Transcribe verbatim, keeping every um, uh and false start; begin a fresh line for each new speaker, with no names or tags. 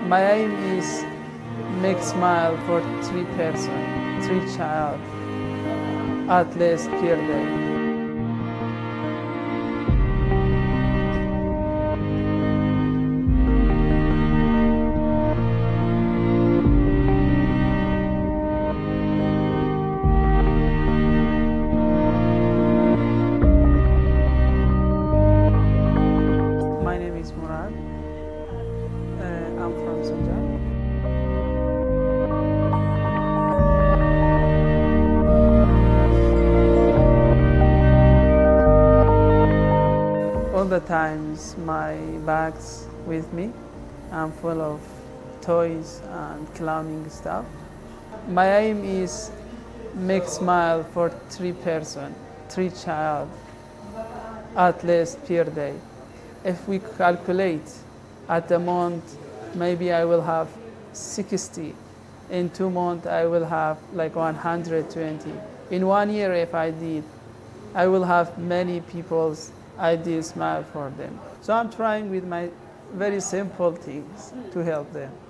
My aim is make smile for three person, three child, at least per day. My name is Murad. Uh, I'm from Sudan. All the times my bag's with me. I'm full of toys and clowning stuff. My aim is make smile for three person, three child, at least per day. If we calculate at the month, maybe I will have sixty. In two months, I will have like one hundred twenty. In one year, if I did, I will have many people's I did smile for them. So I'm trying with my very simple things to help them.